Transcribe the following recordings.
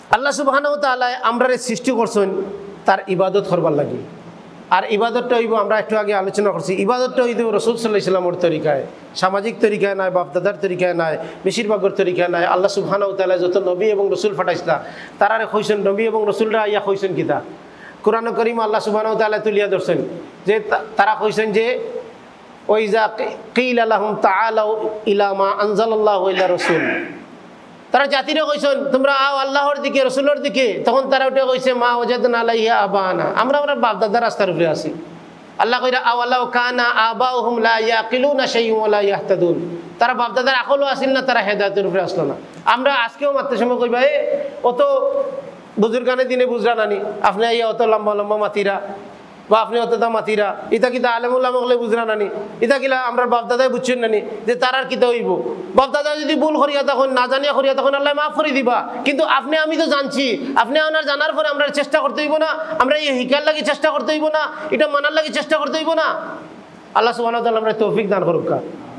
আল্লাহ সুবহানাহু ওয়া তাআলা আমরারে সৃষ্টি করছেন তার ইবাদত করবার লাগি। আর ইবাদতটা হইব, আমরা একটু আগে আলোচনা করছি, ইবাদতটা হইব রাসূল সাল্লাল্লাহু আলাইহি ওয়াসাল্লামের তরিকায়, সামাজিক তরিকায় নয়, বাপদাদার তরিকায় নয়, বেশিরভাগের তরিকায় নয়। আল্লাহ সুবহানাহু ওয়া তাআলা যত নবী এবং রসুল ফাটাইছিলা তারারে কইছেন, নবী এবং রসুলরা ইয়া কইছেন কিতা কোরআন কারীম আল্লাহ সুবহানাহু ওয়া তাআলা তুলিয়া ধরছেন যে তারা কইছেন যে ওয়াইজা কিলা লাহুম তাআলাউ ইলা মা আনজালাল্লাহু ইলা রাসূল, তারা জাতিরে কইছেন তোমরা আও আল্লাহর দিকে রসুলের দিকে, তখন তারা উঠে কইছে মা ওয়াজাদনা আলাইহা আবানা, আমরা আমরা বাপ দাদার রাস্তার উপরে আছি। আল্লাহ কইরা আওয়ালাউ কানা আবাউহুম লা ইয়াকিলুনা শাইউন ওয়া লা ইয়াহতাদুন, তারা বাপ দাদার আকলও আসিল না, তারা হেদায়েতের উপরে আসলো না। আমরা আজকেও মাত্র সময় কইবা অত বুজুর্গানে দিনে বুঝরা নানি, আপনি আইয়া অত লম্বা লম্বা মাতিরা বা আপনি অত দা মাতিরা, ইতা কিতা আলেমুল্লাহ মগলে বুঝরা নানি, ইতা কিলা আমরা বাপদাদাই বুঝছেন নানি যে তারার কিতা হইব। বাপদাদা যদি ভুল করিয়া তখন না জানিয়া করিয়া তখন আল্লাহ মাফ করে দিবা, কিন্তু আপনি আমি তো জানছি, আপনি আপনার জানার পরে আমরা চেষ্টা করতে হইব না, আমরা এই হিকার লাগি চেষ্টা করতে হইব না, এটা মানার লাগি চেষ্টা করতে হইব না। আল্লাহ সুবহানাহু ওয়া তাআলা আমরা তৌফিক দান করুক।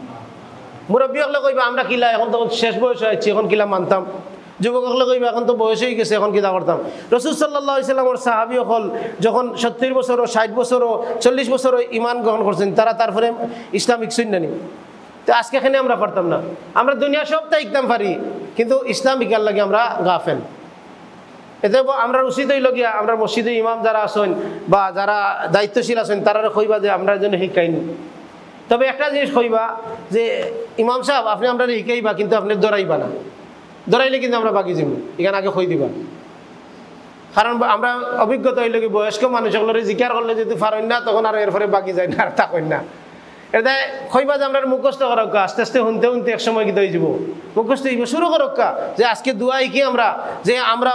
মুরব্বী হলে কইবা আমরা কিলা এখন তখন শেষ বয়স হয়েছে, এখন কিলা মানতাম, যুবক হলে কইবা এখন তো বয়স হয়ে গেছে, এখন কিতা করতাম। রাসূল সাল্লাল্লাহু আলাইহি ওয়াসাল্লামের সাহাবী হল যখন 70 বছর ও 60 বছর ও 40 বছর ইমান গ্রহণ করছেন, তারা তারপরে ইসলামিক শুননানি। তো আজকে এখানে আমরা পারতাম না, আমরা দুনিয়া সবটা একদম পারি, কিন্তু ইসলামিকার লাগে আমরা গাফেল। এতে আমরা উচিত হইল গিয়া আমরা মসজিদে ইমাম যারা আছেন বা যারা দায়িত্বশীল আছেন তারা কইবা যে আমরা যেন শিখাইনি। তবে একটা জিনিস কইবা যে ইমাম সাহেব আপনি আমরা শিখাইবা, কিন্তু আপনি দৌড়াইবা না, দৌড়াইলে কিন্তু আমরা বাকি যাবো, এখানে আগে কই দিবা। কারণ আমরা অভিজ্ঞতা হইল কি বয়স্ক মানুষগুলোর জিকার করলে যদি পারেন না তখন আর এরপরে বাকি যায় না, আর থাকেন না। এটা কইবা যে আমরা মুখস্থ করক, আস্তে আস্তে শুনতে শুনতে এক সময় কিন্তু হয়ে যাব মুখস্থ হইব, শুরু করক যে আজকে দোয়াই কি আমরা যে আমরা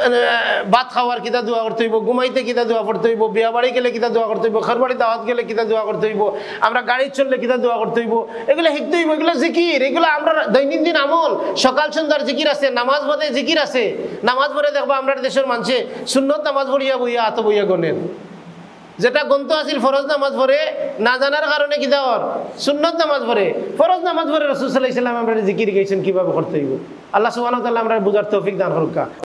ভাত খাওয়ার কিতা দোয়া করতে হইব, ঘুমাইতে কিতা দোয়া করতে হইব, বিয়া বাড়ি গেলে কিতা দোয়া করতে হইব, ঘরবাড়ি দাওয়াত গেলে কিতা দোয়া করতে হইব, আমরা গাড়ি চললে কিতা দোয়া করতে হইব, এগুলো শিখতে হইব। এগুলো জিকির, এগুলো আমরা দৈনন্দিন আমল, সকাল সন্ধ্যার জিকির আছে, নামাজ পড়ে জিকির আছে। নামাজ পড়ে দেখবো আমরা দেশের মানুষে সুন্নত নামাজ পড়িয়া বইয়া আত বইয়া গণেন, যেটা গন্ত আসিল ফরজ নামাজ পড়ে না জানার কারণে কি দেওয়ার সুন্নত নামাজ পড়ে, ফরজ নামাজ পড়ে রাসূল সাল্লাল্লাহু আলাইহি ওয়াসাল্লাম আমরা জিকির গাইছেন কিভাবে করতে হইব। আল্লাহ সুবহানাহু ওয়া তাআলা আমরা বুঝার তৌফিক দান করুক।